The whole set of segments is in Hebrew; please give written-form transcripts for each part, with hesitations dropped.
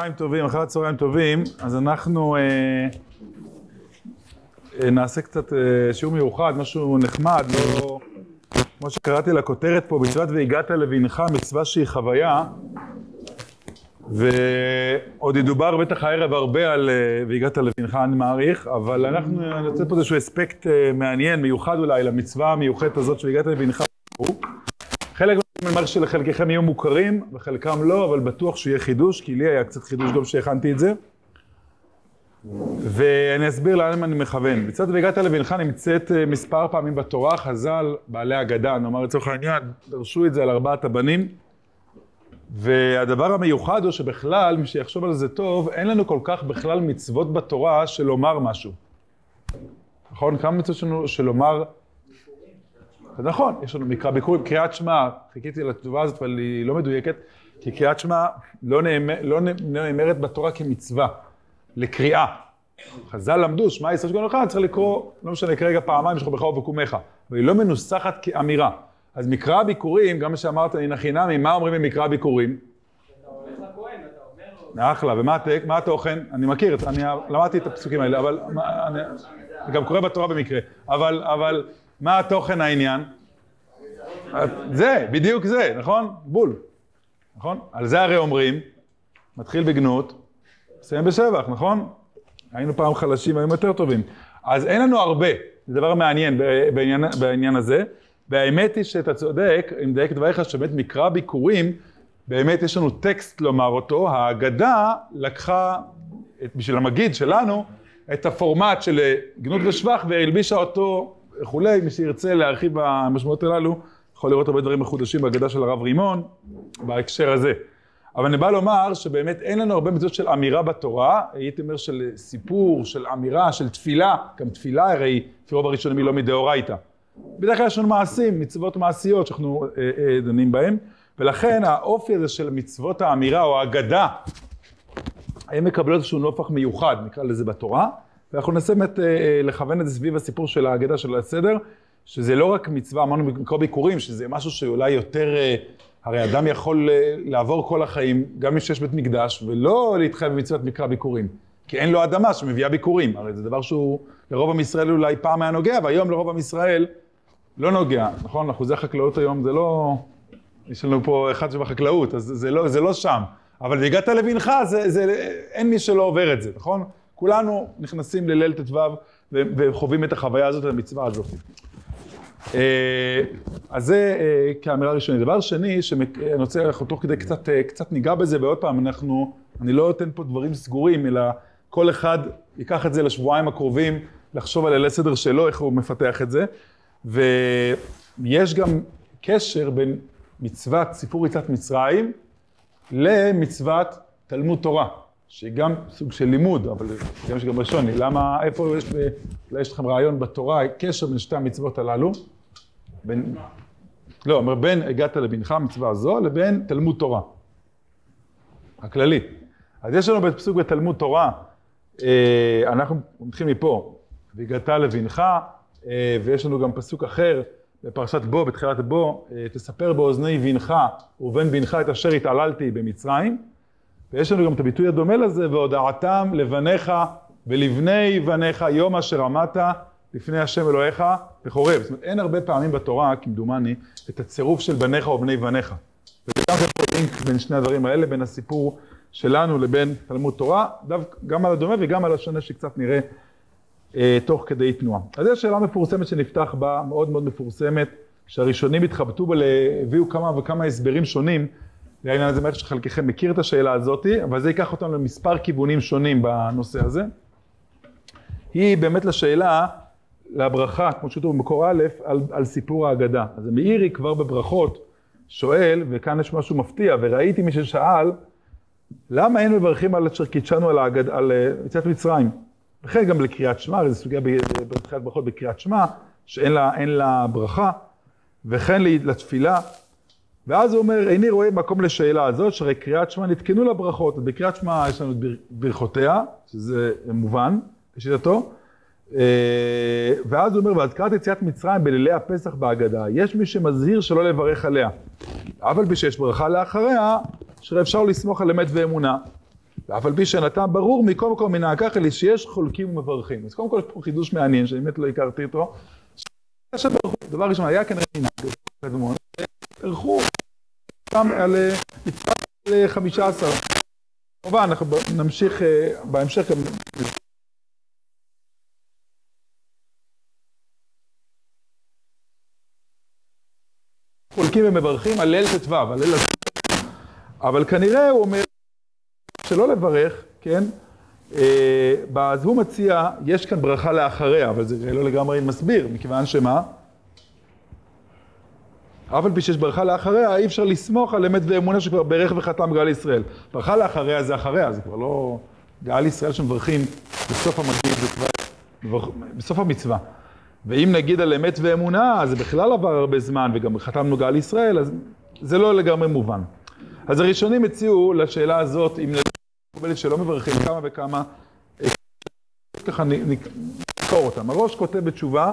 צהריים טובים, אחרי צהריים טובים, אז אנחנו נעשה קצת שיעור מיוחד, משהו נחמד, לא כמו שקראתי לכותרת פה, מצוות והגעת לבנך, מצווה שהיא חוויה, ועוד ידובר בטח הערב הרבה על והגעת לבנך, אני מעריך, אבל אנחנו נוצא פה איזשהו אספקט מעניין, מיוחד אולי, למצווה המיוחדת הזאת שהגעת לבנך. חלק מהמאמר שלחלקכם יהיו מוכרים, וחלקם לא, אבל בטוח שיהיה חידוש, כי לי היה קצת חידוש גם שהכנתי את זה. ואני אסביר לאן אני מכוון. מצוות והגעת לבנך נמצאת מספר פעמים בתורה, חז"ל, בעלי אגדה, נאמר לצורך העניין, דרשו את זה על 4 הבנים. והדבר המיוחד הוא שבכלל, מי שיחשוב על זה טוב, אין לנו כל כך בכלל מצוות בתורה של לומר משהו. נכון? כמה מצוות שלנו של לומר? נכון, יש לנו מקרא ביקורים, קריאת שמע, חיכיתי לתשובה הזאת, אבל היא לא מדויקת, כי קריאת שמע לא נאמרת בתורה כמצווה, לקריאה. חז"ל למדו, שמע ישראל שכון אחד, צריך לקרוא, לא משנה, כרגע פעמיים, שכבך ובקומך, והיא לא מנוסחת כאמירה. אז מקרא ביקורים, גם מה שאמרת, אני נחינמי, מה אומרים במקרא ביקורים? אתה הולך לכהן, אתה אומר לו... אחלה, ומה התוכן? אני מכיר, אני למדתי את הפסוקים האלה, אבל אני גם קורא בתורה במקרה, אבל מה התוכן העניין? זה, בדיוק זה, נכון? בול. נכון? על זה הרי אומרים, מתחיל בגנות, מסיים בשבח, נכון? היינו פעם חלשים, היינו יותר טובים. אז אין לנו הרבה, זה דבר מעניין בעניין הזה, והאמת היא שאתה צודק, אם דייק דבריך שבאמת מקרא ביקורים, באמת יש לנו טקסט לומר אותו, האגדה לקחה, בשביל המגיד שלנו, את הפורמט של גנות ושבח, והלבישה אותו וכולי, מי שירצה להרחיב במשמעות הללו, יכול לראות הרבה דברים מחודשים בהגדה של הרב רימון, בהקשר הזה. אבל אני בא לומר שבאמת אין לנו הרבה מצוות של אמירה בתורה, הייתי אומר של סיפור, של אמירה, של תפילה, גם תפילה הרי, לפי רוב הראשונים היא לא מדאורייתא. בדרך כלל יש לנו מעשים, מצוות מעשיות שאנחנו דנים בהם, ולכן האופי הזה של מצוות האמירה או האגדה, הן מקבלות איזשהו נופח מיוחד, נקרא לזה בתורה, ואנחנו ננסה באמת לכוון את זה סביב הסיפור של האגדה של הסדר, שזה לא רק מצווה, אמרנו מקרא ביקורים, שזה משהו שאולי יותר, הרי אדם יכול לעבור כל החיים, גם מי שיש בית מקדש, ולא להתחייב במצוות מקרא ביקורים, כי אין לו אדמה שמביאה ביקורים, הרי זה דבר שהוא לרוב עם ישראל אולי פעם היה נוגע, והיום לרוב עם ישראל לא נוגע, נכון? אחוזי החקלאות היום זה לא, יש לנו פה אחד שבחקלאות, אז זה לא שם, אבל והגעת לבנך, אין מי שלא עובר את זה, נכון? כולנו נכנסים לליל ט"ו וחווים את החוויה הזאת, את המצווה הזאת. אז זה כאמירה ראשונית. דבר שני, שאני רוצה, אנחנו תוך כדי קצת ניגע בזה, ועוד פעם, אני לא אתן פה דברים סגורים, אלא כל אחד ייקח את זה לשבועיים הקרובים, לחשוב על ליל סדר שלו, איך הוא מפתח את זה. ויש גם קשר בין מצוות סיפור יציאת מצרים, למצוות תלמוד תורה. שהיא גם סוג של לימוד, אבל יש גם ראשוני. למה, איפה יש לכם רעיון בתורה, קשר בין שתי המצוות הללו? לא, בין הגעת לבנך, המצווה הזו, לבין תלמוד תורה. הכללי. אז יש לנו בפסוק בתלמוד תורה, אנחנו מתחילים מפה, והגעת לבנך, ויש לנו גם פסוק אחר, בפרשת בו, בתחילת בו, תספר באוזני בנך, ובן בנך את אשר התעללתי במצרים, ויש לנו גם את הביטוי הדומה לזה, והודעתם לבניך ולבני בניך יום אשר עמדת לפני השם אלוהיך בחורב. זאת אומרת, אין הרבה פעמים בתורה, כמדומני, את הצירוף של בניך ובני בניך. וגם זה לינק בין שני הדברים האלה, בין הסיפור שלנו לבין תלמוד תורה, גם על הדומה וגם על השונה שקצת נראה תוך כדי תנועה. אז יש שאלה מפורסמת שנפתח בה, מאוד מאוד מפורסמת, שהראשונים התחבטו בה, הביאו כמה וכמה הסברים שונים, לעניין הזה, מערכת שחלקכם מכיר את השאלה הזאת, אבל זה ייקח אותנו למספר כיוונים שונים בנושא הזה. היא באמת לשאלה, לברכה, כמו שכתוב במקור א', על סיפור האגדה. אז מאירי כבר בברכות שואל, וכאן יש משהו מפתיע, וראיתי מי ששאל, למה אין מברכים על אשר קידשנו על יציאת מצרים? וכן גם לקריאת שמע, זו סוגיה בתחילת ברכות בקריאת שמע, שאין לה ברכה, וכן לתפילה, ואז הוא אומר, איני רואה מקום לשאלה הזאת, שהרי קריאת שמע נתקנו לברכות. בקריאת שמע יש לנו ברכותיה, שזה מובן, לשיטתו. ואז הוא אומר, והזכרת יציאת מצרים בלילי הפסח בהגדה, יש מי שמזהיר שלא לברך עליה. אבל שיש ברכה לאחריה, שהרי אפשר לסמוך על אמת ואמונה. ואף על פי שנתם ברור מכל מקום מן ההכך אלי שיש חולקים ומברכים. אז קודם כל יש פה חידוש מעניין, שאני באמת לא הכרתי אותו. דבר ראשון, היה כנראה מנהג, קדמון, ערכו גם על מצוות 15. כמובן, אנחנו נמשיך בהמשך גם... חולקים ומברכים על ליל ט"ו, על ליל הסדר. אבל כנראה הוא אומר שלא לברך, כן? אז הוא מציע, יש כאן ברכה לאחריה, אבל זה לא לגמרי מסביר, מכיוון שמה? אף על פי שיש ברכה לאחריה, אי אפשר לסמוך על אמת ואמונה שכבר ברך וחתם גאל ישראל. ברכה לאחריה זה אחריה, זה כבר לא גאל ישראל שמברכים בסוף המגיד, זה כבר בסוף המצווה. ואם נגיד על אמת ואמונה, אז זה בכלל עבר הרבה זמן, וגם חתמנו גאל ישראל, אז זה לא לגמרי מובן. אז הראשונים הציעו לשאלה הזאת, אם נקבלת שלא מברכים כמה וכמה, ככה נקור אותם. הראש כותב בתשובה,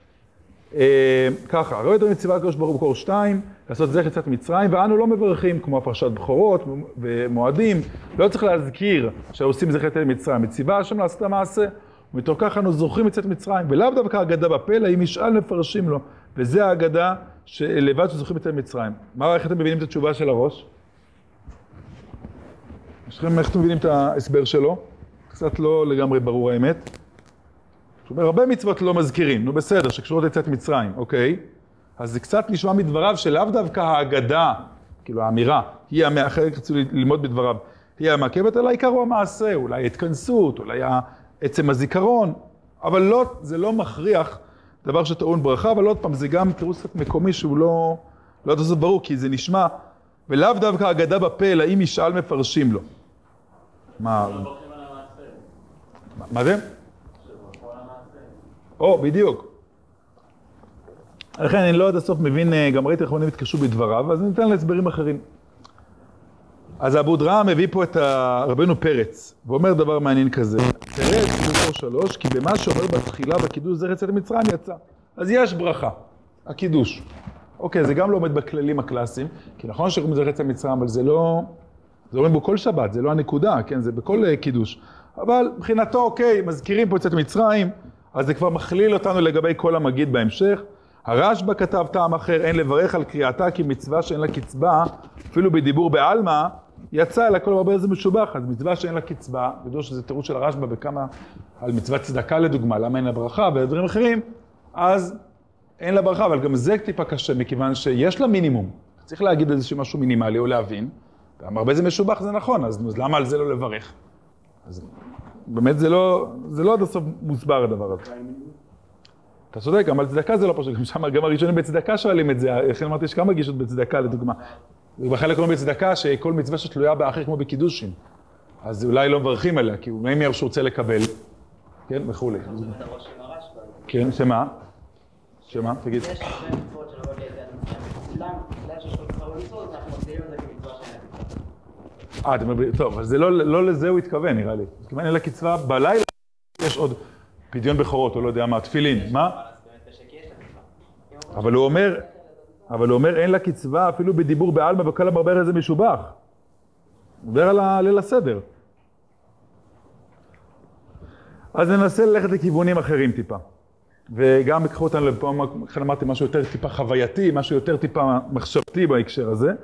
ככה, ראו את המצווה הקדוש ברוך הוא בקור 2, לעשות זכר יציאת מצרים, ואנו לא מברכים, כמו הפרשת בכורות ומועדים, לא צריך להזכיר שעושים זכר יציאת מצרים, מצווה השם לעשות המעשה, ומתוך כך אנו זוכרים יציאת מצרים, ולאו דווקא האגדה בפלא, אם ישאל מפרשים לו, וזה האגדה לבד שזוכרים יציאת מצרים. איך אתם מבינים את התשובה של הראש? יש לכם איך אתם מבינים את ההסבר שלו? קצת לא לגמרי ברור האמת. זאת אומרת, הרבה מצוות לא מזכירים, נו בסדר, שקשורות יציאת מצרים, אוקיי? אז זה קצת נשמע מדבריו שלאו דווקא האגדה, כאילו האמירה, היא החלק רצו ללמוד בדבריו, היא המעכבת, אלא העיקר הוא המעשה, אולי ההתכנסות, אולי עצם הזיכרון, אבל לא, זה לא מכריח דבר שטעון ברכה, אבל עוד פעם, זה גם תירוץ קצת מקומי שהוא לא תעשו ברור, כי זה נשמע, ולאו דווקא האגדה בפה, אלא אם ישאל מפרשים לו. מה זה? בדיוק. לכן אני לא עד הסוף מבין, גם ראיתי איך מונים התקשו בדבריו, אז ניתן להסברים אחרים. אז אבו דרעה מביא פה את רבנו פרץ, ואומר דבר מעניין כזה. פרץ, קידוש 3, כי במה שאומר בתחילה בקידוש זכר יציאת מצרים יצא. אז יש ברכה, הקידוש. אוקיי, זה גם לא עומד בכללים הקלאסיים, כי נכון שקוראים זכר יציאת מצרים, אבל זה לא... זה אומרים בו כל שבת, זה לא הנקודה, כן? זה בכל קידוש. אבל מבחינתו, אוקיי, מזכירים פה יציאת מצרים, אז זה כבר מכליל אותנו לגבי כל המגיד בהמשך. הרשב"א כתב טעם אחר, אין לברך על קריאתה כי מצווה שאין לה קצבה, אפילו בדיבור בעלמא, יצא אלא כל הרבה זה משובח. אז מצווה שאין לה קצבה, בדור שזה תירוץ של הרשב"א בכמה, על מצוות צדקה לדוגמה, למה אין לה ברכה ודברים אחרים, אז אין לה ברכה, אבל גם זה טיפה קשה, מכיוון שיש לה מינימום. צריך להגיד איזשהו משהו מינימלי או להבין, הרבה זה משובח זה נכון, אז למה על זה לא לברך? אז באמת זה לא עד הסוף מוסבר הדבר הזה. אתה צודק, גם על צדקה זה לא פשוט, גם הראשונים בצדקה שואלים את זה, לכן אמרתי יש כמה גישות בצדקה לדוגמה. ובחלק אומרים בצדקה שכל מצווה שתלויה באחר כמו בקידושים, אז אולי לא מברכים עליה, כי הוא מי שהוא רוצה לקבל, כן, וכולי. כן, שמה? שמה? תגיד. יש שתי מצוות של רבי יציאת מצרים, בגלל שיש כל כך הרבה מצוות, אנחנו מגדירים את זה כמצווה שלהם. אתם אומרים, טוב, אז לא לזה הוא התכוון, נראה לי. זאת אומרת, אלא קצבה בלילה, יש עוד פדיון בכורות, או לא יודע מה, תפילין, מה? אבל הוא אומר, אין לה קצבה אפילו בדיבור בעלמא, וכל המרבר הזה משובח. הוא מדבר על ליל הסדר. אז ננסה ללכת לכיוונים אחרים טיפה. וגם יקחו אותנו לפה, לכן אמרתי משהו יותר טיפה חווייתי, משהו יותר טיפה מחשבתי בהקשר הזה.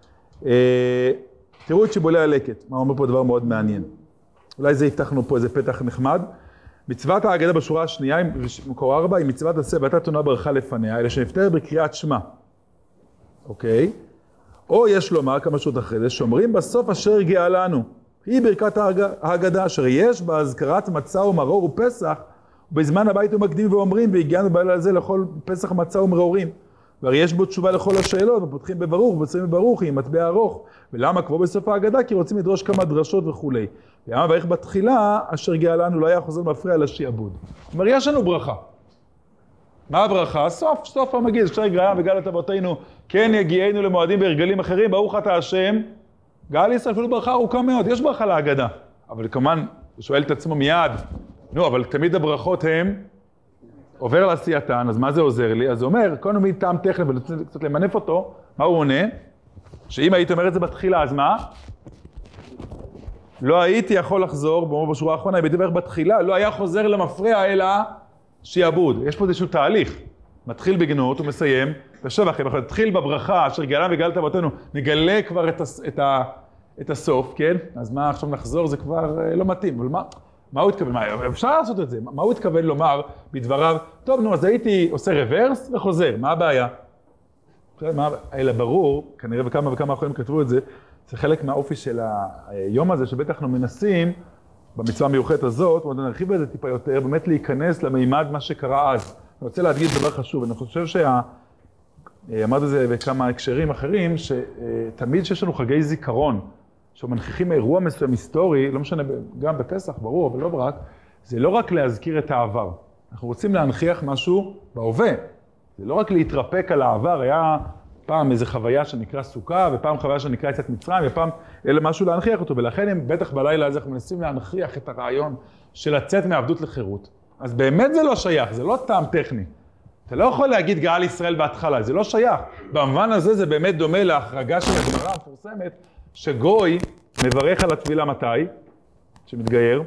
תראו את שיבולי הלקט, מה אומר פה דבר מאוד מעניין. אולי זה יפתחנו פה איזה פתח נחמד. מצוות ההגדה בשורה השנייה, מקור 4, היא מצוות עשה ואתה תונה ברכה לפניה, אלא שנפטר בקריאת שמע. אוקיי? או יש לומר כמה שעות אחרי זה, שאומרים בסוף אשר הגיעה לנו. היא ברכת ההגדה, אשר יש בה הזכרת מצה ומרור ופסח, ובזמן הבית ומקדים ואומרים, והגיענו בלילה הזה לכל פסח מצה ומרורים. והרי יש בו תשובה לכל השאלות, ופותחים בברוך, ובוצרים בברוך, עם מטבע ארוך. ולמה? כבר בסוף ההגדה, כי רוצים לדרוש כמה דרשות וכולי. ואמה ואיך בתחילה, אשר הגיע לנו, לא היה חוזר מפריע לשיעבוד. זאת אומרת, יש לנו ברכה. מה הברכה? סוף המגיד, אשר יגריה וגאלת אבותינו, כן יגיענו למועדים והרגלים אחרים, ברוך אתה השם. גאל ישראל אפילו ברכה ארוכה מאוד, יש ברכה להגדה. אבל כמובן, הוא שואל את עצמו מיד, נו, אבל תמיד הברכות הם עובר לעשייתן, אז מה זה עוזר לי? אז הוא אומר, כל מיני טעם טכני, ורוצה קצת למנף אותו, מה הוא עונה? שאם היית אומר את זה בתחילה, אז מה? לא הייתי יכול לחזור, בואו בשורה האחרונה, הייתי בערך בתחילה, לא היה חוזר למפרע אלא שיעבוד. יש פה איזשהו תהליך. מתחיל בגנות ומסיים, בשבח, אם אנחנו נתחיל בברכה, אשר גאלה וגאלת אבותינו, נגלה כבר את הסוף, כן? אז מה עכשיו נחזור? זה כבר לא מתאים. אבל מה הוא התכוון? אפשר לעשות את זה. מה הוא התכוון לומר בדבריו? טוב, נו, אז הייתי עושה רוורס וחוזר. מה הבעיה? אלא ברור, כנראה וכמה וכמה אחרים כתבו את זה, זה חלק מהאופי של היום הזה, שבטח אנחנו מנסים, במצווה המיוחדת הזאת, ועוד נרחיב בזה טיפה יותר, באמת להיכנס למימד מה שקרה אז. אני רוצה להדגיש דבר חשוב, אני חושב אמרתי את זה בכמה הקשרים אחרים, שתמיד שיש לנו חגי זיכרון, שמנכיחים אירוע מסוים היסטורי, לא משנה, גם בפסח, ברור, אבל לא רק, זה לא רק להזכיר את העבר. אנחנו רוצים להנכיח משהו בהווה. זה לא רק להתרפק על העבר, היה פעם איזו חוויה שנקרא סוכה, ופעם חוויה שנקרא יציאת מצרים, ופעם אלא משהו להנכיח אותו, ולכן הם בטח בלילה הזה אנחנו מנסים להנכיח את הרעיון של לצאת מעבדות לחירות. אז באמת זה לא שייך, זה לא טעם טכני. אתה לא יכול להגיד גאל ישראל בהתחלה, זה לא שייך. במובן הזה זה באמת דומה להחרגה של הגמרא המפורסמת, שגוי מברך על התפילה מתי? שמתגייר.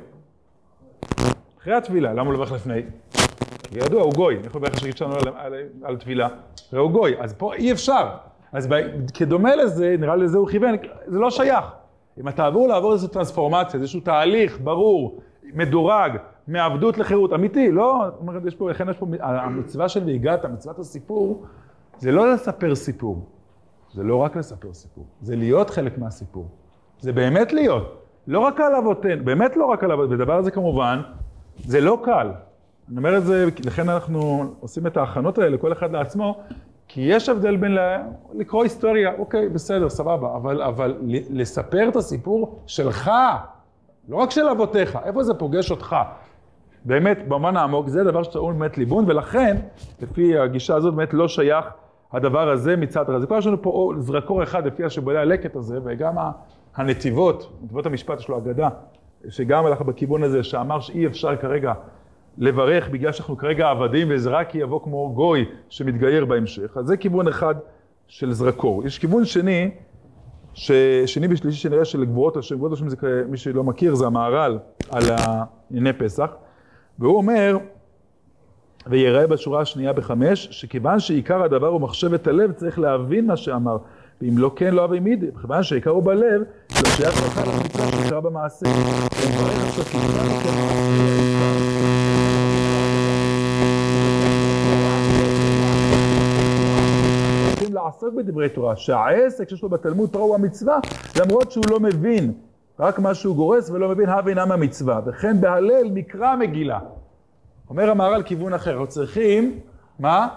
אחרי התפילה, למה הוא לא מברך לפני? כי ידוע, הוא גוי, אני יכול לברך שגיד שלנו על תפילה, והוא גוי, אז פה אי אפשר. אז כדומה לזה, נראה לי זה הוא כיוון, זה לא שייך. אם אתה לעבור איזו טרנספורמציה, איזשהו תהליך ברור, מדורג, מעבדות לחירות, אמיתי, לא, יש פה, לכן יש פה, המצווה של והגעת, מצוות הסיפור, זה לא לספר סיפור, זה לא רק לספר סיפור, זה להיות חלק מהסיפור, זה באמת להיות, לא רק על אבותינו, באמת לא רק על אבותינו, בדבר הזה כמובן, זה לא קל, אני אומר את זה, לכן אנחנו עושים את ההכנות האלה, כל אחד לעצמו, כי יש הבדל בין לקרוא היסטוריה, אוקיי, בסדר, סבבה, אבל לספר את הסיפור שלך, לא רק של אבותיך, איפה זה פוגש אותך? באמת, במובן העמוק, זה דבר שטעון באמת ליבון, ולכן, לפי הגישה הזאת, באמת לא שייך הדבר הזה מצד רע. זה כבר יש לנו פה זרקור אחד לפי השבולי הלקט הזה, וגם הנתיבות, נתיבות המשפט יש לו אגדה, שגם הלך בכיוון הזה, שאמר שאי אפשר כרגע לברך, בגלל שאנחנו כרגע עבדים, וזה רק יבוא כמו גוי שמתגייר בהמשך. אז זה כיוון אחד של זרקור. יש כיוון שני, שני ושלישי שנראה של גבורות השם, גבורות השם זה מי שלא מכיר, זה המהר"ל על ענייני פסח, והוא אומר, ויראה בשורה השנייה ב5, שכיוון שעיקר הדבר הוא מחשבת הלב, צריך להבין מה שאמר, ואם לא כן, לא אבי מידי, כיוון שעיקר הוא בלב, לא שייך לך למצווה שעיקרה במעשה. לעסוק בדברי תורה, שהעסק שיש לו בתלמוד תורה הוא המצווה, למרות שהוא לא מבין, רק מה שהוא גורס ולא מבין הבינם המצווה, וכן בהלל מקרא מגילה. אומר המהר"ל כיוון אחר, אנחנו צריכים, מה?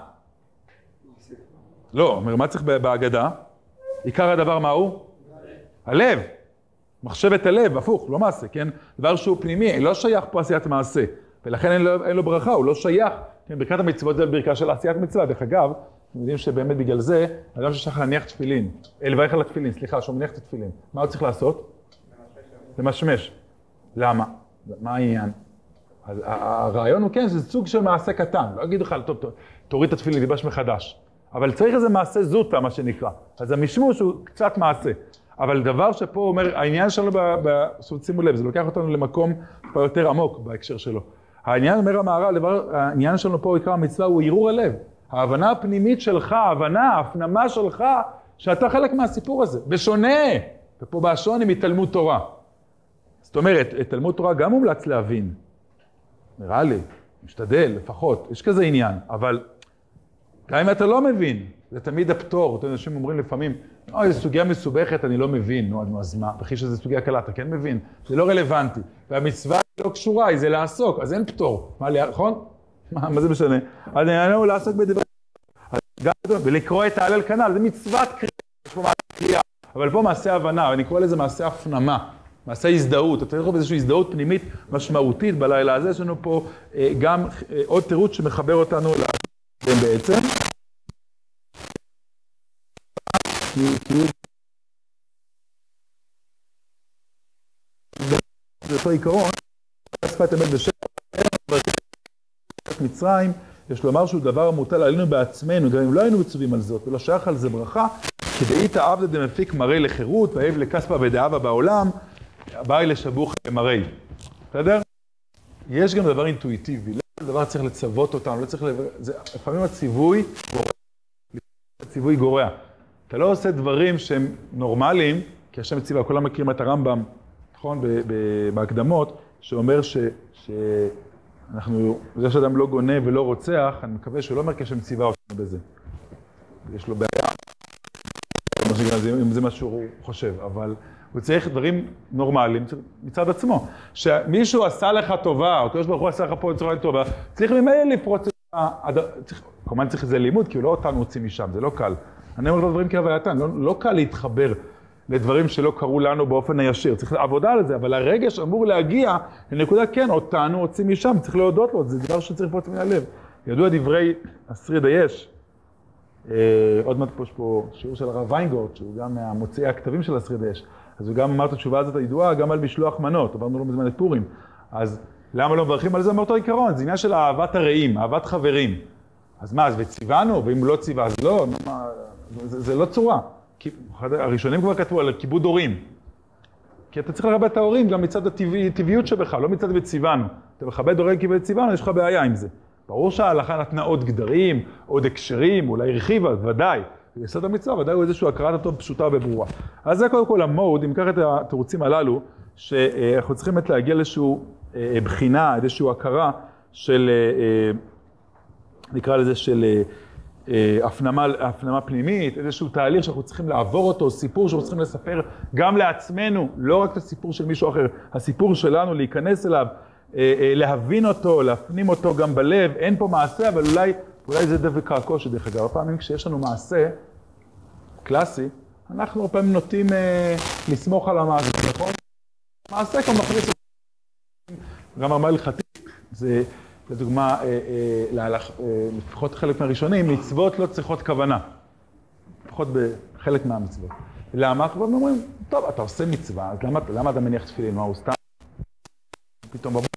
לא, אומר מה צריך בהגדה? עיקר הדבר מה הוא? הלב, מחשבת הלב, הפוך, לא מעשה, כן? דבר שהוא פנימי, לא שייך פה עשיית מעשה, ולכן אין לו ברכה, הוא לא שייך, כן? ברכת המצוות זה ברכה של עשיית מצווה, דרך אגב, אתם יודעים שבאמת בגלל זה, אדם שצריך להניח תפילין, לברך על התפילין, סליחה, שהוא מניח את התפילין. מה הוא צריך לעשות? למשמש. למה? מה העניין? אז הרעיון הוא כן, זה סוג של מעשה קטן. לא אגיד לך, טוב, תוריד את התפילין, תלבש מחדש. אבל צריך איזה מעשה זוטה, מה שנקרא. אז המשמוש הוא קצת מעשה. אבל דבר שפה אומר, העניין שלנו, שימו לב, זה לוקח אותנו למקום יותר עמוק בהקשר שלו. העניין, אומר המהר"ל, העניין שלנו פה, עיקר המצווה, הוא ערעור הלב. ההבנה הפנימית שלך, ההבנה, ההפנמה שלך, שאתה חלק מהסיפור הזה, בשונה, ופה בהשוני מתלמוד תורה. זאת אומרת, את תלמוד תורה גם מומלץ להבין, נראה לי, משתדל לפחות, יש כזה עניין, אבל גם אם אתה לא מבין, זה תמיד הפטור, אותם אנשים אומרים לפעמים, זו סוגיה מסובכת, אני לא מבין, נו, אז מה, בכי שזו סוגיה קלה, אתה כן מבין, זה לא רלוונטי, והמצווה לא קשורה, זה לעסוק, אז אין פטור, מה, נכון? מה זה משנה? אז נענו לעסוק בדברי, ולקרוא את ההלל כנ"ל, זה מצוות קריאה, יש פה מעשה קריאה, אבל פה מעשה הבנה, ואני קורא לזה מעשה הפנמה, מעשה הזדהות, אתה יכול באיזושהי הזדהות פנימית משמעותית בלילה הזה, יש לנו פה גם עוד תירוץ שמחבר אותנו להם בעצם. זה אותו עיקרון, שפת אמת בשם, מצרים, יש לומר שהוא דבר המוטל עלינו בעצמנו, גם אם לא היינו מצווים על זאת, ולא שייך על זה ברכה, כדאית העבד דמפיק מראה לחירות, והאב לכספה ודאבה בעולם, באי לשבוך למראי. בסדר? יש גם דבר אינטואיטיבי, לא דבר צריך לצוות אותנו, לא צריך לפעמים הציווי גורע. אתה לא עושה דברים שהם נורמליים, כי השם ציווה, כולם מכירים את הרמב"ם, נכון, בהקדמות, שאומר שאנחנו, זה שאדם לא גונה ולא רוצח, אני מקווה שהוא לא אומר כי השם ציווה אותנו בזה. יש לו בעיה, אם זה מה שהוא חושב, אבל הוא צריך דברים נורמליים מצד עצמו. שמישהו עשה לך טובה, או קדוש ברוך הוא עשה לך פה בצורה טובה, צריך ממילא לפרוץ את כמובן צריך איזה לימוד, כי הוא לא אותנו הוציא משם, זה לא קל. אני אומר דברים כהווייתן, לא קל להתחבר לדברים שלא קרו לנו באופן הישיר. צריך עבודה על זה, אבל הרגש אמור להגיע לנקודה, כן, אותנו הוציא משם, צריך להודות לו, זה דבר שצריך לפרוץ מן הלב. ידוע דברי אסרי דייש, עוד מעט יש פה שיעור של הרב ויינגורד, שהוא גם מהמוציאי הכתבים של אסרי דייש, אז הוא גם אמר את התשובה הזאת הידועה, גם על משלוח מנות, עברנו לו מזמן את פורים. אז למה לא מברכים על זה? מאותו עיקרון, זה עניין של אהבת הרעים, אהבת חברים. אז מה, אז וציוונו, ואם לא ציווה, אז לא, זה לא צורה. הראשונים כבר כתבו על כיבוד הורים. כי אתה צריך לרבד את ההורים גם מצד הטבעיות שבך, לא מצד וציוונו. אתה מכבד הורים כיבוד ציוונו, יש לך בעיה עם זה. ברור שההלכה נתנה עוד גדרים, עוד הקשרים, אולי הרחיבה, ודאי. ביסוד המצווה, ודאי הוא איזשהו הכרת הטוב פשוטה ובברורה. אז זה קודם כל המוד, אם ניקח את התירוצים הללו, שאנחנו צריכים להגיע לאיזשהו בחינה, איזשהו הכרה של, נקרא לזה של הפנמה פנימית, איזשהו תהליך שאנחנו צריכים לעבור אותו, סיפור שאנחנו צריכים לספר גם לעצמנו, לא רק את הסיפור של מישהו אחר, הסיפור שלנו, להיכנס אליו, להבין אותו, להפנים אותו גם בלב, אין פה מעשה, אבל אולי זה דבק הקושי דרך אגב. הפעמים כשיש לנו מעשה קלאסי, אנחנו הפעמים נוטים לסמוך על המעשה, נכון? מעשה כמו מכניס רמה הלכתית, זה לדוגמה, לפחות חלק מהראשונים, מצוות לא צריכות כוונה. לפחות בחלק מהמצוות. למה? אנחנו אומרים, טוב, אתה עושה מצווה, אז למה אתה מניח תפילין? מה הוא סתם? פתאום בבוקר.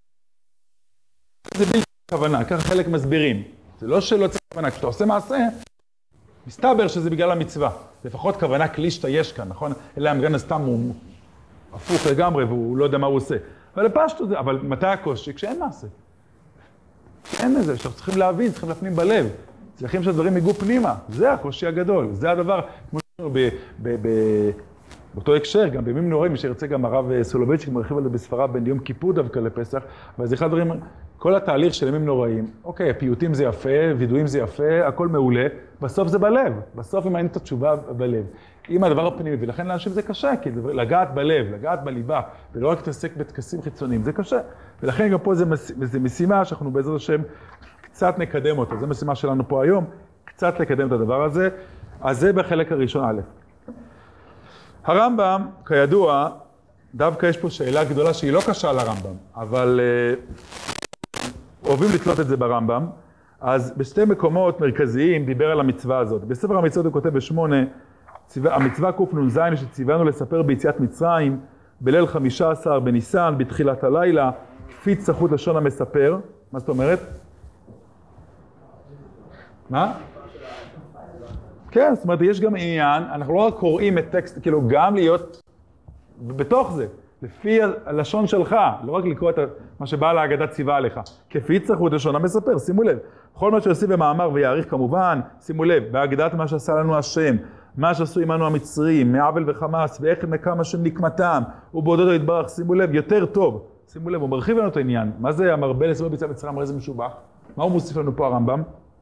זה בלתי כוונה, ככה חלק מסבירים. זה לא שלא צריך כוונה, כשאתה עושה מעשה, מסתבר שזה בגלל המצווה. לפחות כוונה קלישתא יש כאן, נכון? אלא המגן הסתם הוא הפוך לגמרי והוא לא יודע מה הוא עושה. אבל פשטו זה, אבל מתי הקושי? כשאין מעשה. אין לזה, שאנחנו צריכים להבין, צריכים להפנים בלב. צריכים שהדברים יגעו פנימה. זה הקושי הגדול. זה הדבר, כמו שאומר, באותו הקשר, גם בימים נוראים, מי שירצה גם הרב סולובייצ'יק מרחיב על זה בספרה בין יום כיפור דווקא לפסח, אבל זה אחד הדברים, כל התהליך של ימים נוראים, אוקיי, הפיוטים זה יפה, וידועים זה יפה, הכל מעולה, בסוף זה בלב. בסוף אם אין את התשובה בלב. אם הדבר הפנימי, ולכן לאנשים זה קשה, כי לגעת בלב, לגעת בליבה, ולא רק להתעסק בטקסים חיצוניים, זה קשה. ולכן גם פה זה משימה שאנחנו בעזרת השם קצת נקדם אותה. זו משימה שלנו פה היום, קצת לקדם את הדבר הזה. אז זה בחלק הראשון א'. הרמב"ם, כידוע, דווקא יש פה שאלה גדולה שהיא לא קשה לרמב"ם, אבל אוהבים לתלות את זה ברמב"ם. אז בשתי מקומות מרכזיים דיבר על המצווה הזאת. בספר המצוות הוא כותב ב8, המצווה קנ"ז שציוונו לספר ביציאת מצרים, בליל 15 בניסן, בתחילת הלילה, כפי צחות לשון המספר. מה זאת אומרת? מה? כן, זאת אומרת, יש גם עניין, אנחנו לא רק קוראים את טקסט, כאילו גם להיות בתוך זה, לפי הלשון שלך, לא רק לקרוא את מה שבא להגדה ציווה עליך. כפי צחות לשון המספר, שימו לב. כל מה שעושים במאמר ויעריך כמובן, שימו לב, בהגדת מה שעשה לנו השם, מה שעשו עמנו המצרים, מעוול וחמאס, ואיך נקם השם נקמתם, ובעודו יתברך, שימו לב, יותר טוב. שימו לב, הוא מרחיב לנו את העניין. מה זה המרבה לסבב ביציאת מצרים, הרי זה משובח? מה הוא מוסיף לנו פה הרמב"ם?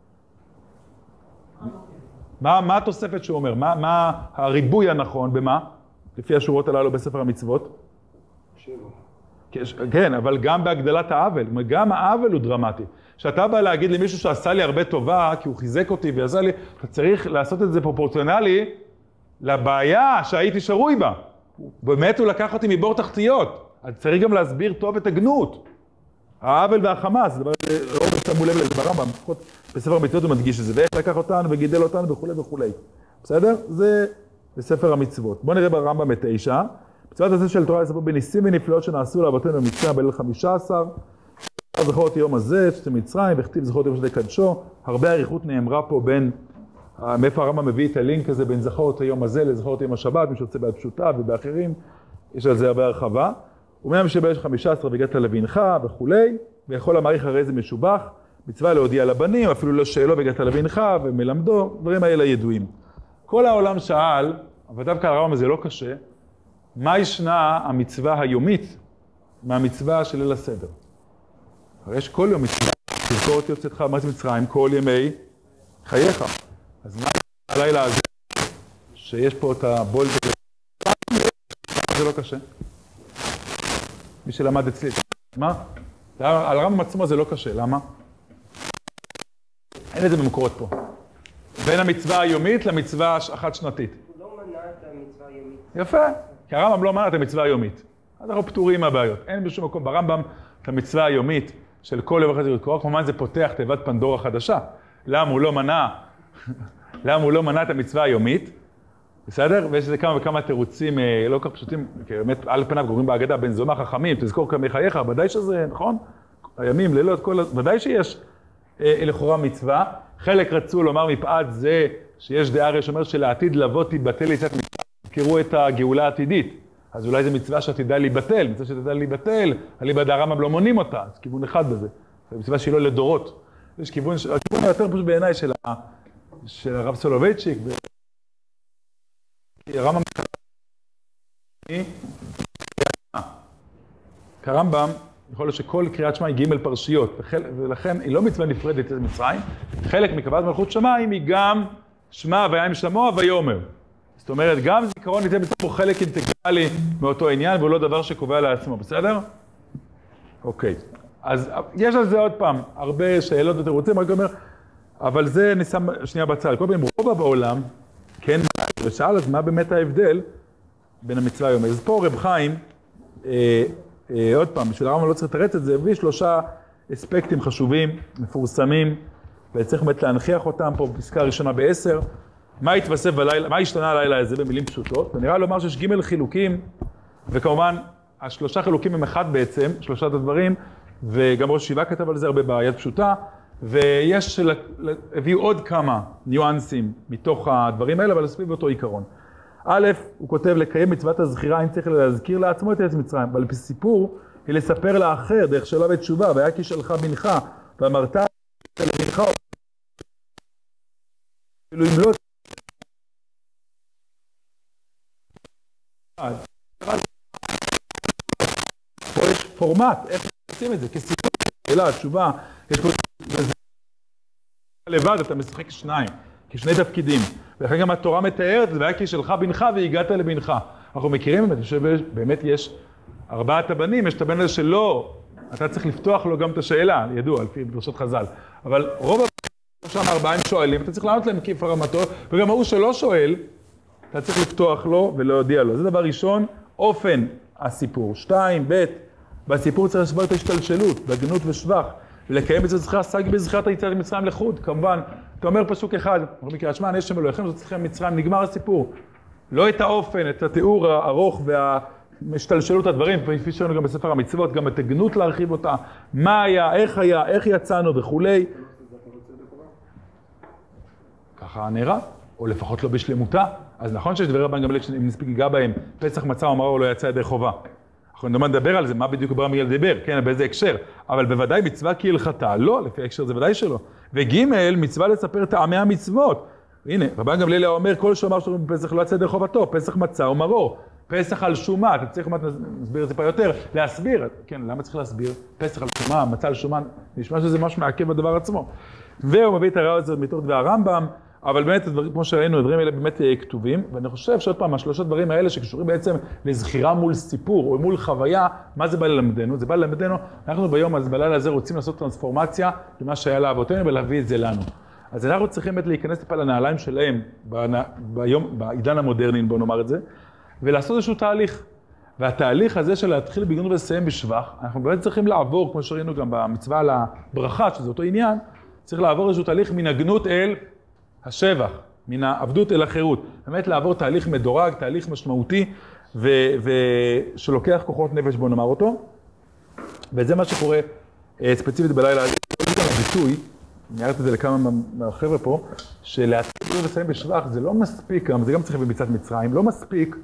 מה התוספת שהוא אומר? מה הריבוי הנכון? במה? לפי השורות הללו בספר המצוות? כן, אבל גם בהגדלת העוול. גם העוול הוא דרמטי. כשאתה בא להגיד למישהו שעשה לי הרבה טובה, כי הוא חיזק אותי ועשה לי, אתה צריך לעשות את זה פרופורציונלי לבעיה שהייתי שרוי בה. באמת הוא לקח אותי מבור תחתיות. אז צריך גם להסביר טוב את הגנות. העוול והחמאס, זה דבר שרוב שמו לב לזה ברמב"ם, לפחות בספר המצוות הוא מדגיש את זה, ואיך לקח אותנו וגידל אותנו וכו' וכו'. בסדר? זה בספר המצוות. בואו נראה ברמב"ם את 9. מצוות הזה של תורה לספר בניסים ונפלאות שנעשו לאבותינו במצרים בליל 15. זכור את יום הזה, שתי מצרים, וכתיב זכור את יום שדי קדשו. הרבה האריכות נאמרה פה בין, מאיפה הרמב"ם מביא את הלינק הזה בין זכור את היום הזה לזכור את יום השבת, מי שיוצא בעד פשוטה ובאחרים. יש על זה הרבה הרחבה. ומהם שבש 15 והגעת לבנך וכולי, ויכול המעריך הרי זה משובח, מצווה להודיע לבנים, אפילו לא שאלו והגעת לבנך ומלמדו, דברים האלה ידועים. כל העולם שאל, אבל דווקא הרמב"ם הזה לא קשה, מה ישנה המצווה היומית מהמצווה של ליל הסדר? הרי יש כל יום מצווה, תזכור את יוצאתך מארץ מצרים, כל ימי חייך. אז מה הלילה הזה, שיש פה את הבולט, זה לא קשה. מי שלמד אצלי, מה? על הרמב"ם עצמו זה לא קשה, למה? אין את זה במקורות פה. בין המצווה היומית למצווה החד שנתית. הוא לא מנע את המצווה היומית. יפה, כי הרמב"ם לא מנע את המצווה היומית. אז אנחנו פטורים מהבעיות. אין בשום מקום ברמב"ם את המצווה היומית של כל יום וחצי לקרוא, כמובן זה פותח תיבת פנדורה חדשה. למה הוא לא מנע? למה הוא לא מנע את המצווה היומית? בסדר? ויש לזה כמה וכמה תירוצים לא כך פשוטים, כי באמת על פניו גורמים בהגדה בן זומא חכמים, תזכור כמה חייך, ודאי שזה, נכון? הימים, לילות, ודאי שיש לכאורה מצווה. חלק רצו לומר מפאת זה שיש דעה שאומר שלעתיד לבוא תיבטל יציאת מצווה, תזכרו את הגאולה העתידית. אז אולי זו מצווה שעתידה להיבטל, מצווה שעתידה להיבטל, אליבא דרמב"ם לא מונים אותה, אז כיוון אחד בזה. זו מצווה שהיא לא לדורות. יש כיוון, הכיוון היותר פשוט בעיניי של הרב סולובייצ'יק, הרמב"ם כרמב"ם, יכול להיות שכל קריאת שמע היא ג' פרשיות, ולכן היא לא מצווה נפרדת את מצרים, חלק מקבלת מלכות שמיים היא גם שמע והיה שמוע ויאמר. זאת אומרת, גם זיכרון ניתן מצווה פה חלק אינטגרלי מאותו עניין, והוא לא דבר שקובע לעצמו, בסדר? אוקיי. אז יש על זה עוד פעם הרבה שאלות ותירוצים, רק אומר, אבל זה אני שם שנייה בצד. כל פעם רוב בעולם, כן, ושאל אז מה באמת ההבדל בין המצווה היום. אז פה רב חיים, עוד פעם, בשביל הרמב"ם לא צריך לתרץ את זה, הביא 3 אספקטים חשובים, מפורסמים, וצריך באמת להנכיח אותם פה בפסקה הראשונה ב10. מה התווסף בלילה, מה השתנה הלילה הזה במילים פשוטות? ונראה לומר שיש ג' חילוקים, וכמובן, 3 חילוקים הם אחד בעצם, 3 הדברים, וגם ראש ישיבה כתב על זה הרבה ביד פשוטה, ויש הביאו עוד כמה ניואנסים מתוך הדברים האלה, אבל סביב אותו עיקרון. א', הוא כותב לקיים מצוות הזכירה, אם צריך להזכיר לעצמו את ארץ מצרים, אבל בסיפור היא לספר לאחר דרך שלא בתשובה, והיה כי שלך בנך, ואמרת לבנך, אפילו אם לא... פה יש פורמט, איך עושים את זה? כסיפור, שאלה, תשובה, יש פה... לבד אתה משחק 2, כשני תפקידים. ולכן גם התורה מתארת, והיה כי שלך בנך והגעת לבנך. אנחנו מכירים באמת, שבאמת יש 4 הבנים, יש את הבן הזה שלא, אתה צריך לפתוח לו גם את השאלה, ידוע, על פי דרשות חז"ל. אבל רוב שם 4 שואלים, אתה צריך לענות להם כיף הרמתו, וגם ההוא שלא שואל, אתה צריך לפתוח לו ולהודיע לו. זה דבר ראשון, אופן הסיפור. 2, ב', בסיפור צריך לסבר את ההשתלשלות, בהגנות ושבח. ולקיים את זה זכר, סג בזכרת היציאת מצרים לחוד, כמובן. אתה אומר פסוק אחד, אנחנו מקריאת שמע, יש שם אלוהיכם, זאת צריכים מצרים, נגמר הסיפור. לא את האופן, את התיאור הארוך והמשתלשלות הדברים, כפי שראינו גם בספר המצוות, גם את הגנות להרחיב אותה, מה היה, איך יצאנו וכולי. ככה נראה, או לפחות לא בשלמותה. אז נכון שיש דברי רבן גמליאל, אם נספיק ניגע בהם, פסח מצה אמרה או לא יצא ידי חובה. אנחנו נדבר על זה, מה בדיוק רבן גמליאל דיבר, כן, באיזה הקשר. אבל בוודאי מצווה כהלכתה, לא, לפי ההקשר זה ודאי שלא. וג' מצווה לספר טעמי המצוות. הנה, רבן גמליאל אומר, כל שאומר שאומרים בפסח לא יצא ידי חובתו, פסח מצה או מרור. פסח על שומה, אתה צריך להסביר את זה פה יותר, להסביר, כן, למה צריך להסביר? פסח על שומה, מצה על שומה, נשמע שזה משהו מעכב בדבר עצמו. והוא מביא את הרעיון הזה מתוך דבר הרמב"ם, אבל באמת, כמו שראינו, הדברים האלה באמת כתובים, ואני חושב שעוד פעם, 3 דברים האלה שקשורים בעצם לזכירה מול סיפור, או מול חוויה, מה זה בא ללמדנו? זה בא ללמדנו, אנחנו ביום, אז בלילה הזה רוצים לעשות טרנספורמציה למה שהיה לאבותינו ולהביא את זה לנו. אז אנחנו צריכים באמת להיכנס טיפה לנעליים שלהם, בעידן המודרני, בוא נאמר את זה, ולעשות איזשהו תהליך. והתהליך הזה של להתחיל בגנות ולסיים בשבח, אנחנו באמת צריכים לעבור, כמו שראינו גם במצווה על הברכה, שזה אותו עניין, צריך לעבור איזשהו תהליך מן הגנות אל השבח, מן העבדות אל החירות. באמת לעבור תהליך מדורג, תהליך משמעותי, ושלוקח כוחות נפש, בוא נאמר אותו. וזה מה שקורה ספציפית בלילה הזה. יש גם הביטוי, אני אראה את זה לכמה מהחבר'ה פה, שלהתחיל ולסיים בשבח זה לא מספיק, זה גם צריך בביצת מצרים, לא מספיק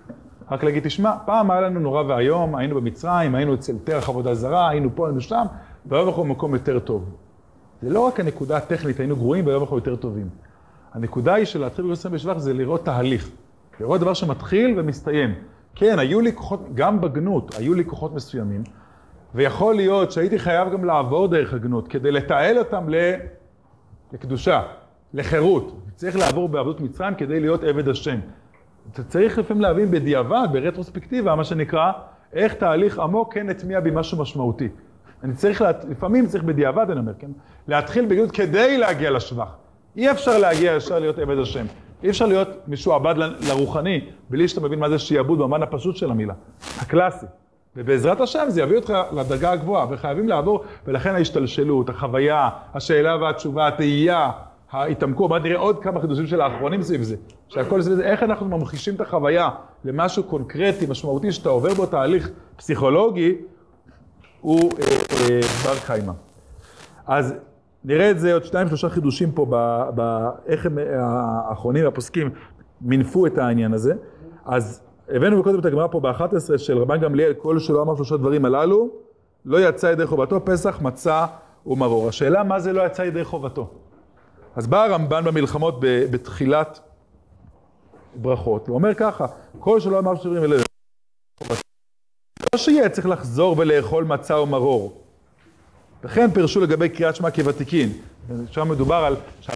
רק להגיד, תשמע, פעם היה לנו נורא והיום, היינו במצרים, היינו אצל תרח עבודה זרה, היינו פה, היינו שם, והיום אנחנו במקום יותר טוב. זה לא רק הנקודה הטכנית, היינו גרועים והיום אנחנו יותר טובים. הנקודה היא של להתחיל בגלל בשבח זה לראות תהליך. לראות דבר שמתחיל ומסתיים. כן, היו לי כוחות, גם בגנות, היו לי כוחות מסוימים, ויכול להיות שהייתי חייב גם לעבור דרך הגנות, כדי לתעל אותם לקדושה, לחירות. צריך לעבור בעבדות מצרים כדי להיות עבד השם. אתה צריך לפעמים להבין בדיעבד, ברטרוספקטיבה, מה שנקרא, איך תהליך עמוק כן הטמיע בי משהו משמעותי. אני צריך, לפעמים צריך בדיעבד, אני אומר, כן? להתחיל בגנות כדי להגיע לשבח. אי אפשר להגיע ישר להיות עבד השם. אי אפשר להיות משועבד לרוחני, בלי שאתה מבין מה זה שיעבוד במובן הפשוט של המילה. הקלאסי. ובעזרת השם זה יביא אותך לדרגה הגבוהה, וחייבים לעבור, ולכן ההשתלשלות, החוויה, השאלה והתשובה, התהייה, ההתעמקות, מה נראה עוד כמה חידושים של האחרונים סביב זה. שהכל סביב זה, איך אנחנו ממחישים את החוויה למשהו קונקרטי, משמעותי, שאתה עובר בו תהליך פסיכולוגי, הוא בר קיימא. אז נראה את זה עוד 2-3 חידושים פה, איך האחרונים והפוסקים מינפו את העניין הזה. אז הבאנו קודם את הגמרא פה ב-11 של רבן גמליאל, כל שלא אמר 3 דברים הללו, לא יצא ידי חובתו, פסח, מצה ומרור. השאלה מה זה לא יצא ידי חובתו? אז בא הרמב"ן במלחמות בתחילת ברכות, הוא אומר ככה, כל שלא אמר 3 דברים הללו, לא שיהיה צריך לחזור ולאכול מצה או מרור. וכן פירשו לגבי קריאת שמע כוותיקין. שם מדובר על...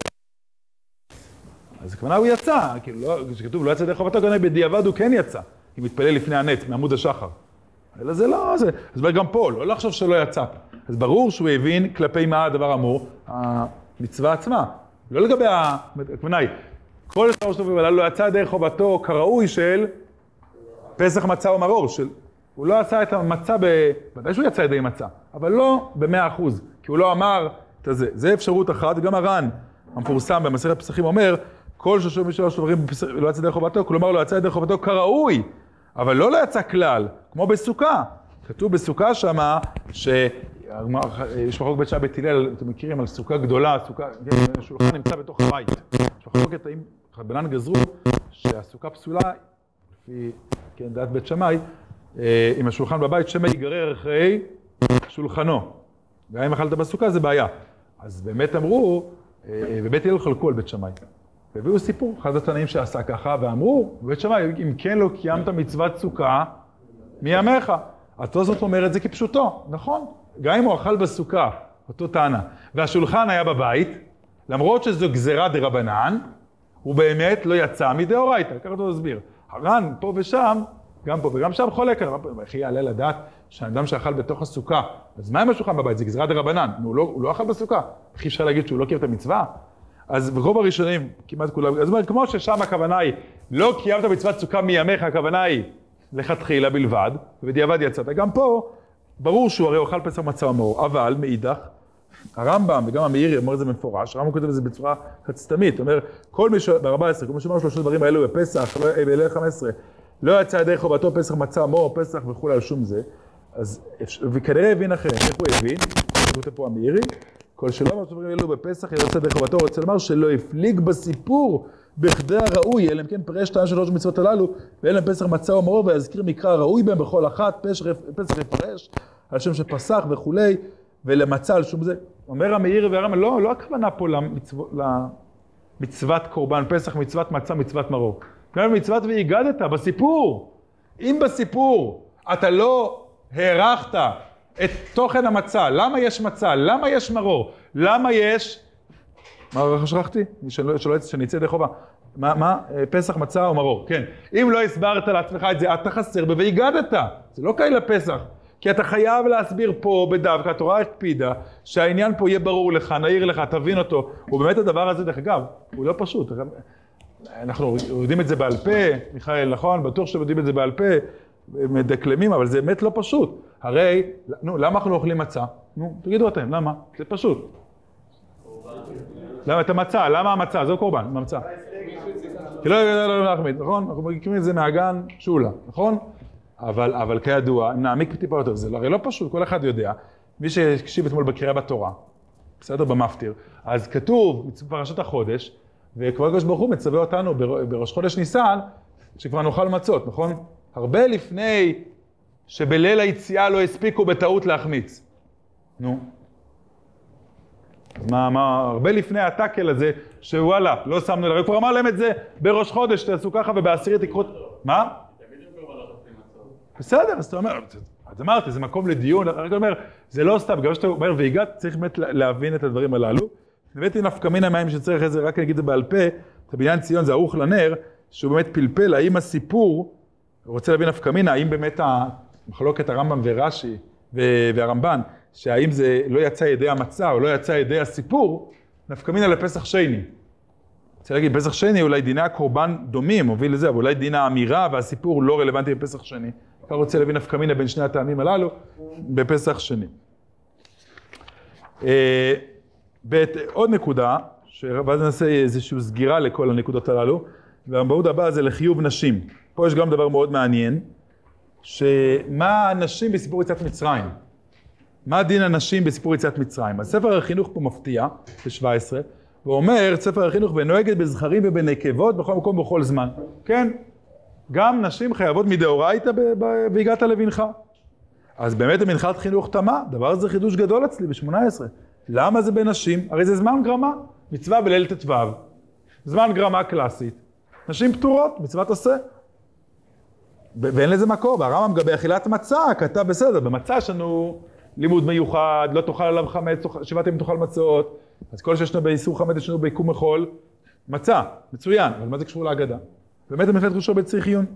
אז הכוונה הוא יצא, כאילו לא, כשכתוב לא יצא דרך חובתו, כנראה בדיעבד הוא כן יצא, אם מתפלל לפני הנץ, מעמוד השחר. אלא זה לא, זה... אז גם פה, לא לחשוב שלא יצא. אז ברור שהוא הבין כלפי מה הדבר אמור, המצווה עצמה. לא לגבי הכוונה היא, כל שלוש טובים הללו לא יצא דרך חובתו כראוי של פסח מצה או מרור, של... הוא לא עשה את המצה ודאי שהוא יצא ידי מצה, אבל לא ב100%, כי הוא לא אמר את זה. זה אפשרות אחת, גם הר"ן המפורסם במסכת פסחים אומר, כל 33 דברים לא יצא דרך חובתו, כלומר לא יצא דרך חובתו כראוי, אבל לא יצא כלל, כמו בסוכה. כתוב בסוכה שמה, יש מחלוקת בית שבת הלל, אתם מכירים על סוכה גדולה, סוכה, השולחן נמצא בתוך הבית. יש מחלוקת האם רבנן גזרו שהסוכה פסולה, לפי כן, דעת בית שמאי, עם השולחן בבית, שמא ייגרר אחרי שולחנו. גם אם אכלת בסוכה זה בעיה. אז באמת אמרו, בבית הלל חלקו על בית שמאי. והביאו סיפור, אחד התנאים שעשה ככה, ואמרו, בבית שמאי, אם כן לא קיימת מצוות סוכה, מימיך. התוספות אומר את זה כפשוטו, נכון? גם אם הוא אכל בסוכה, אותו טענה. והשולחן היה בבית, למרות שזו גזירה דרבנן, הוא באמת לא יצא מדאורייתא. ככה אתה מסביר. הר"ן פה ושם, גם פה וגם שם חולק, איך יעלה לדעת שהאדם שאכל בתוך הסוכה, אז מה עם השולחן בבית? זה גזירה דרבנן, הוא לא אכל בסוכה. איך אפשר להגיד שהוא לא קיים את המצווה? אז ברוב הראשונים, כמעט כולם, אז כמו ששם הכוונה היא, לא קיימת מצוות סוכה מימיך, הכוונה היא לכתחילה בלבד, ובדיעבד יצאת. גם פה, ברור שהוא הרי אוכל פסח מצה ומרור, אבל מאידך, הרמב"ם וגם המאירי אומר את זה במפורש, הרמב"ם כותב את זה בצורה חד-סתמית, אומר, כל מי ב-14, כל מי שאומר 3 דברים האלו בפסח, בליל 15, לא יצא ידי חובתו פסח מצה, מור, פסח וכו' על שום זה, אז, וכנראה הבין אחרת, איך הוא הבין? כותב פה המאירי, כל שלא אמר שדברים אלו בפסח, יצא ידי חובתו, רוצה לומר שלא הפליג בסיפור בכדי הראוי, אלא אם כן פרש 2-3 מצוות הללו, ואין להם פסח מצה ומרור, ויזכיר מקרא ראוי בהם בכל אחת, פסח יפרש, על שם שפסח וכולי, ולמצה על שום זה. אומר המאירי והרמב"ם, לא הכוונה פה למצוות קורבן פסח, מצוות מצה, מצוות מרור. גם מצוות והגדת, בסיפור. אם בסיפור אתה לא הערכת את תוכן המצה, למה יש מצה, למה יש מרור, למה יש... מה שכחתי? שאני אצא ידי חובה. מה? פסח, מצה או מרור? כן. אם לא הסברת לעצמך את זה, אתה חסר והגדת. זה לא כאלה פסח. כי אתה חייב להסביר פה בדווקא, התורה הקפידה, שהעניין פה יהיה ברור לך, נעיר לך, תבין אותו. ובאמת הדבר הזה, דרך אגב, הוא לא פשוט. אנחנו יודעים את זה בעל פה, מיכאל, נכון? בטוח שאתם יודעים את זה בעל פה, מדקלמים, אבל זה באמת לא פשוט. הרי, למה אנחנו לא אוכלים מצה? תגידו אתם, למה? זה פשוט. למה את המצה? למה המצה? זו קורבן, מה המצה? כי לא להחמיד, נכון? אנחנו מכירים את זה מהגן שולה, נכון? אבל כידוע, אם נעמיק טיפה יותר, זה הרי לא פשוט, כל אחד יודע. מי שהקשיב אתמול בקריאה בתורה, בסדר, במפטיר, אז כתוב, פרשת החודש, וכבר הקדוש ברוך הוא מצווה אותנו בראש חודש ניסן, שכבר נאכל מצות, נכון? הרבה לפני שבליל היציאה לא הספיקו בטעות להחמיץ. נו. אז מה, הרבה לפני הטאקל הזה, שוואלה, לא שמנו לב, כבר אמר להם את זה בראש חודש, תעשו ככה ובעשירי תקחו... מה? בסדר, אז אתה אומר, אז אמרתי, זה מקום לדיון, אני אומר, זה לא סתם, גם שאתה אומר, והגעת, צריך באמת להבין את הדברים הללו. הבאתי נפקא מינה מים שצריך איזה, רק אני אגיד את זה בעל פה, את בניין ציון זה ערוך לנר, שהוא באמת פלפל, האם הסיפור, הוא רוצה להבין נפקא מינה, האם באמת המחלוקת הרמב"ם ורש"י והרמב"ן, שהאם זה לא יצא ידי המצה או לא יצא ידי הסיפור, נפקא מינה לפסח שני. רוצה להגיד, פסח שני אולי דיני הקורבן דומים, מוביל לזה, אבל אולי דיני האמירה והסיפור לא רלוונטי בפסח שני. אתה רוצה להבין נפקא מינה בין שני הטעמים הללו, בפסח שני. עוד נקודה, ואז נעשה איזושהי סגירה לכל הנקודות הללו, והמהות הבאה זה לחיוב נשים. פה יש גם דבר מאוד מעניין, שמה הנשים בסיפור יציאת מצרים? מה דין הנשים בסיפור יציאת מצרים? אז ספר החינוך פה מפתיע, ב-17, ואומר, ספר החינוך, ונוהגת בזכרים ובנקבות בכל מקום ובכל זמן. כן, גם נשים חייבות מדאורייתא והגעת לבנך. אז באמת המנחת חינוך תמה, דבר הזה חידוש גדול אצלי ב-18. למה זה בנשים? הרי זה זמן גרמה, מצווה בליל ט"ו. זמן גרמה קלאסית. נשים פטורות, מצוות עשה. ואין לזה מקור, והרמב"ם לגבי אכילת מצה, כתב בסדר, במצה יש לנו לימוד מיוחד, לא תאכל עליו חמץ, 7 ימים תאכל מצות, אז כל שישנו באיסור חמץ יש לנו ביקום מחול, מצה, מצוין, אבל מה זה קשור להגדה? באמת המפלט קשור בצריך עיון.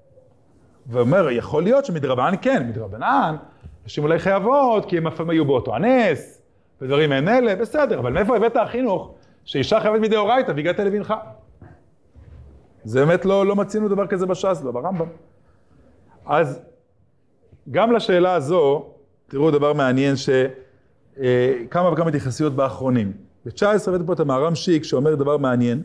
ואומר, יכול להיות שמדרבנן כן, מדרבנן, נשים אולי חייבות, כי הם אף פעם היו באותו הנס, ודברים אין אלה, בסדר, אבל מאיפה הבאת החינוך שאישה חייבת מדאורייתא והגעת לבנך? זה באמת לא מצינו דבר כזה בש"ס, לא ברמב"ם. אז גם לשאלה הזו, תראו דבר מעניין שכמה וכמה התייחסויות באחרונים. ב-19 הבאתי פה את המהר"ם שיק שאומר דבר מעניין,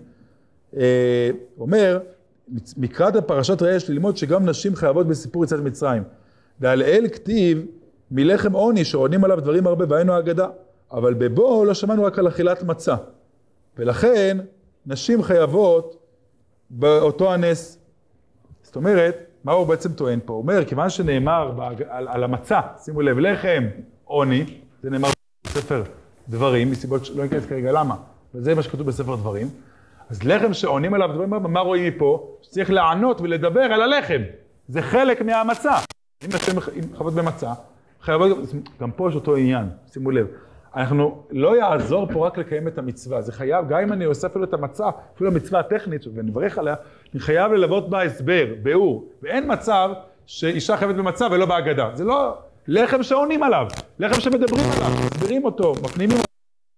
אומר, מקראת הפרשת ראה יש ללמוד שגם נשים חייבות בסיפור יציאת מצרים. ועל אל כתיב מלחם עוני שעונים עליו דברים הרבה והיינו האגדה, אבל בבוא לא שמענו רק על אכילת מצה. ולכן נשים חייבות באותו הנס. זאת אומרת, מה הוא בעצם טוען פה? הוא אומר, כיוון שנאמר על המצה, שימו לב, לחם עוני, זה נאמר בספר דברים, מסיבות שלא ניכנס כרגע למה, וזה מה שכתוב בספר דברים, אז לחם שעונים עליו דברים, מה רואים מפה? שצריך לענות ולדבר על הלחם. זה חלק מהמצה. אם נשים חייבות במצה, חייבות, גם פה יש אותו עניין, שימו לב. אנחנו לא יעזור פה רק לקיים את המצווה, זה חייב, גם אם אני אוסף אפילו את המצה, אפילו המצווה הטכנית, ונברך עליה, אני חייב ללוות בה הסבר, ביאור, ואין מצב שאישה חייבת במצה ולא בהגדה. זה לא לחם שעונים עליו, לחם שמדברים עליו, מסבירים אותו, מפנימים אותו.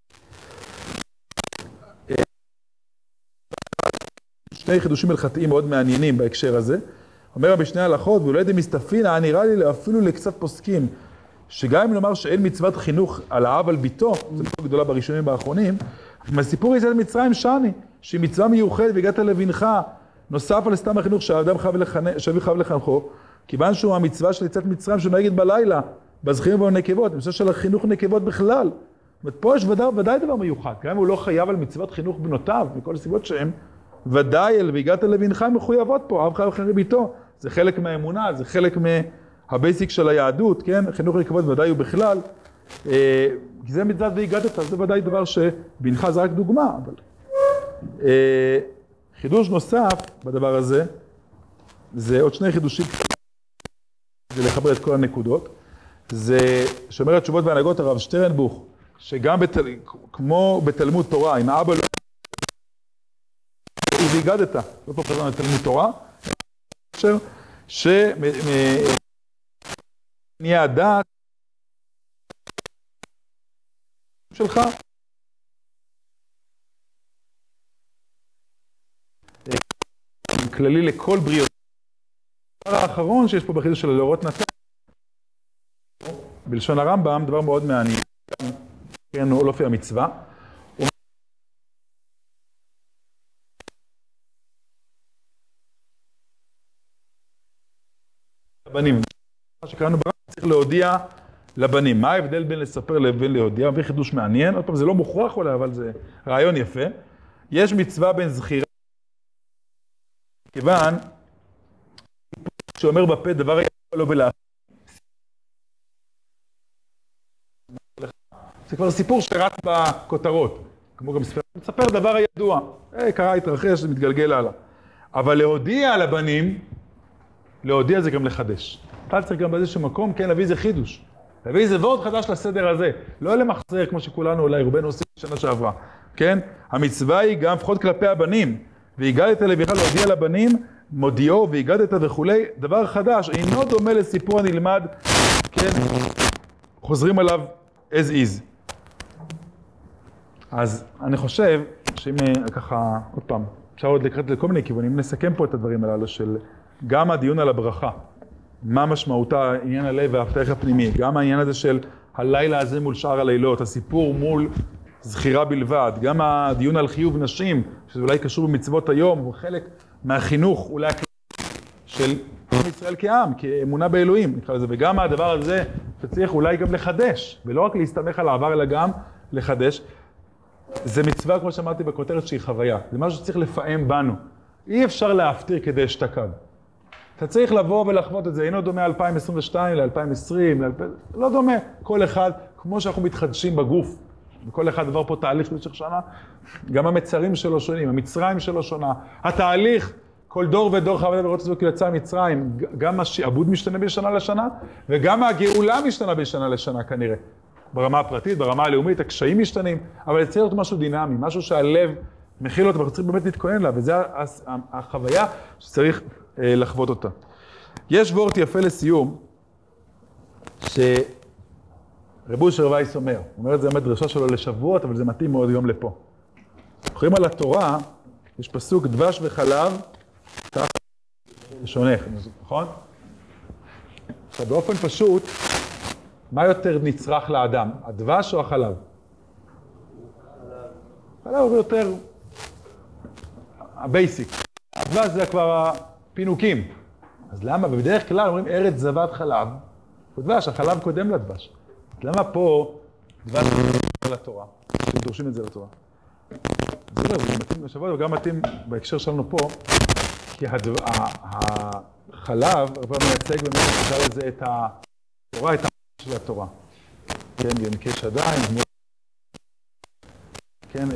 שני חידושים הלכתיים מאוד מעניינים בהקשר הזה. אומר רבי שני הלכות, ואולי די מסתפינה, נראה לי אפילו לקצת פוסקים, שגם אם נאמר שאין מצוות חינוך על האב על ביתו, זו מצווה גדולה בראשונים באחרונים, מהסיפור יציאת מצרים שני, שהיא מצווה מיוחדת והגעת לבנך, נוסף על סתם החינוך שהאדם שאביו חייב לחנכו, כיוון שהוא המצווה של יציאת מצרים שנוהגת בלילה, בזכרים ובנקבות, מצווה של החינוך נקבות בכלל. זאת אומרת, פה יש ודאי דבר מיוחד, גם אם הוא לא חייב על מצוות חינוך בנותיו, מכל הסיבות שהם, ודאי אל והגעת לבנך מחויבות פה, אב חייב לחנך ביתו, זה חלק מהאמונה, זה חלק הבייסיק של היהדות, כן? חינוך נקבות ודאי הוא בכלל, כי זה מצוות והגדת, זה ודאי דבר שבנך זה רק דוגמה, אבל חידוש נוסף בדבר הזה, זה עוד שני חידושים, זה לחבר את כל הנקודות, זה שומר התשובות והנהגות הרב שטרנבוך, שגם כמו בתלמוד תורה, אם האבא לא והגדת, לא פה חזרנו לתלמוד תורה, נהיה הדעת שלך כללי לכל בריאות. הדבר האחרון שיש פה בחידוש של לאורות נתן, בלשון הרמב"ם, דבר מאוד מעניין, כן, לא לפי המצווה. הבנים, מה שקראנו ברמב"ם, צריך להודיע לבנים. מה ההבדל בין לספר לבין להודיע? מביא חידוש מעניין, עוד פעם זה לא מוכרח אולי, אבל זה רעיון יפה. יש מצווה בין זכירה, כיוון שאומר בפה דבר ידוע לא בלעשות. זה כבר סיפור שרץ בכותרות, כמו גם מספר דבר ידוע, קרה, התרחש, זה מתגלגל הלאה. אבל להודיע לבנים, להודיע זה גם לחדש. אתה צריך גם באיזשהו מקום, כן, להביא איזה חידוש. להביא איזה וורט חדש לסדר הזה. לא למחזר כמו שכולנו אולי רובנו עושים בשנה שעברה. כן? המצווה היא גם לפחות כלפי הבנים. והגדת לביך להודיע לבנים, מודיעו והגדת וכולי, דבר חדש, אינו דומה לסיפור הנלמד, כן? חוזרים עליו as is. אז אני חושב שאם ככה, עוד פעם, אפשר עוד לקראת לכל מיני כיוונים, נסכם פה את הדברים הללו של גם הדיון על הברכה, מה משמעותה עניין הלב וההפתח הפנימי, גם העניין הזה של הלילה הזה מול שאר הלילות, הסיפור מול זכירה בלבד, גם הדיון על חיוב נשים, שזה אולי קשור במצוות היום, הוא חלק מהחינוך אולי של עם ישראל כעם, כאמונה באלוהים, נקרא לזה, וגם הדבר הזה שצריך אולי גם לחדש, ולא רק להסתמך על העבר, אלא גם לחדש. זה מצווה, כמו שאמרתי בכותרת, שהיא חוויה. זה משהו שצריך לפעם בנו. אי אפשר להפטיר כדי אשתקד. אתה צריך לבוא ולחוות את זה. אינו דומה 2022 ל-2020, לא דומה. כל אחד, כמו שאנחנו מתחדשים בגוף, וכל אחד עבר פה תהליך במשך שנה, גם המצרים שלו שונים, המצרים שלו שונה. התהליך, כל דור ודור חווה לראות את זה כי יצא מצרים, גם השעבוד משתנה בשנה לשנה, וגם הגאולה משתנה בשנה לשנה כנראה. ברמה הפרטית, ברמה הלאומית, הקשיים משתנים, אבל זה צריך להיות משהו דינמי, משהו שהלב מכיל אותו, ואנחנו צריכים באמת להתכונן לה, וזו החוויה שצריך לחוות אותה. יש וורט יפה לסיום, שרב אושר וייס אומר, הוא אומר את זה באמת דרשה שלו לשבועות, אבל זה מתאים מאוד יום לפה. זוכרים על התורה, יש פסוק דבש וחלב, כך לשונך, נכון? עכשיו באופן פשוט, מה יותר נצרך לאדם, הדבש או החלב? החלב הוא יותר הבייסיק. הדבש זה כבר הפינוקים. אז למה? ובדרך כלל אומרים ארץ זבת חלב, ודבש, החלב קודם לדבש. למה פה דבש קודם לתורה? אתם דורשים את זה לתורה. זה לא, זה מתאים לשבוע, וגם מתאים בהקשר שלנו פה, כי החלב, כבר מייצג באמת נקרא לזה את התורה, את של התורה. כן, ינקי שדיים, כן,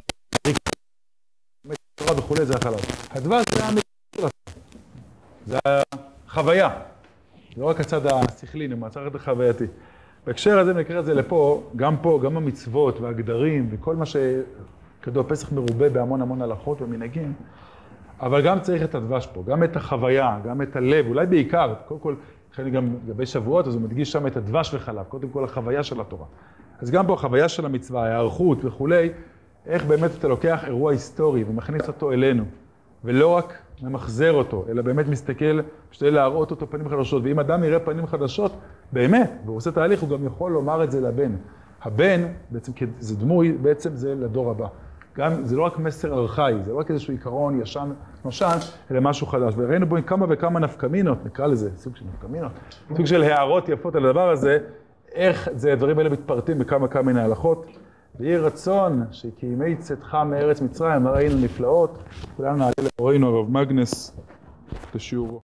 תורה וכולי, זה החלב. הדבש זה המקרה, זה החוויה. זה לא רק הצד השכלי, זה הצד החווייתי. בהקשר הזה, נקרא את זה לפה, גם המצוות והגדרים וכל מה שכדור פסח מרובה בהמון המון הלכות ומנהגים, אבל גם צריך את הדבש פה, גם את החוויה, גם את הלב, אולי בעיקר, קודם כל, לכן גם לגבי שבועות, אז הוא מדגיש שם את הדבש וחלב, קודם כל החוויה של התורה. אז גם פה החוויה של המצווה, ההיערכות וכולי, איך באמת אתה לוקח אירוע היסטורי ומכניס אותו אלינו, ולא רק ממחזר אותו, אלא באמת מסתכל, משתדל להראות אותו פנים חדשות, ואם אדם יראה פנים חדשות, באמת, והוא עושה תהליך, הוא גם יכול לומר את זה לבן. הבן, בעצם זה דמוי, בעצם זה לדור הבא. גם, זה לא רק מסר ארכאי, זה לא רק איזשהו עיקרון ישן, נושן, אלא משהו חדש. וראינו בו כמה וכמה נפקמינות, נקרא לזה, סוג של נפקמינות, סוג של הערות יפות על הדבר הזה, איך הדברים האלה מתפרטים בכמה כמה מן ההלכות. ויהי רצון שכימי צאתך מארץ מצרים, ראינו נפלאות, כולנו נעלה לאורנו הרב מגנס לשיעורו.